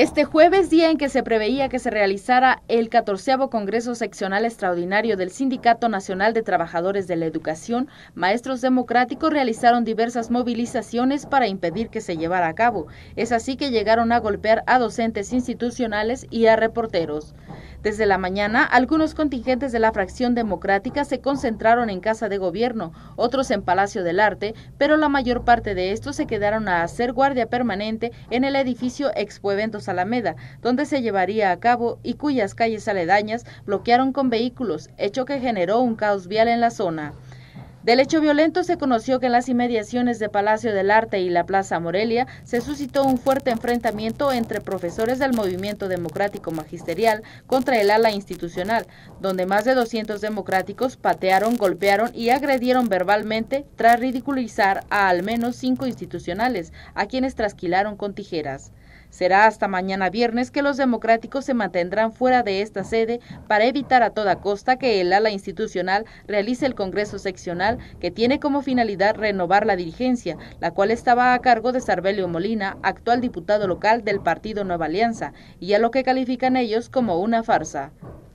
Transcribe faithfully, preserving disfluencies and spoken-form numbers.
Este jueves, día en que se preveía que se realizara el catorceavo Congreso Seccional Extraordinario del Sindicato Nacional de Trabajadores de la Educación, maestros democráticos realizaron diversas movilizaciones para impedir que se llevara a cabo. Es así que llegaron a golpear a docentes institucionales y a reporteros. Desde la mañana, algunos contingentes de la fracción democrática se concentraron en Casa de Gobierno, otros en Palacio del Arte, pero la mayor parte de estos se quedaron a hacer guardia permanente en el edificio Expo Eventos Alameda, donde se llevaría a cabo y cuyas calles aledañas bloquearon con vehículos, hecho que generó un caos vial en la zona. Del hecho violento se conoció que en las inmediaciones de Palacio del Arte y la Plaza Morelia se suscitó un fuerte enfrentamiento entre profesores del Movimiento Democrático Magisterial contra el ala institucional, donde más de doscientos democráticos patearon, golpearon y agredieron verbalmente tras ridiculizar a al menos cinco institucionales, a quienes trasquilaron con tijeras. Será hasta mañana viernes que los democráticos se mantendrán fuera de esta sede para evitar a toda costa que el ala institucional realice el Congreso Seccional, que tiene como finalidad renovar la dirigencia, la cual estaba a cargo de Sarbelio Molina, actual diputado local del partido Nueva Alianza, y a lo que califican ellos como una farsa.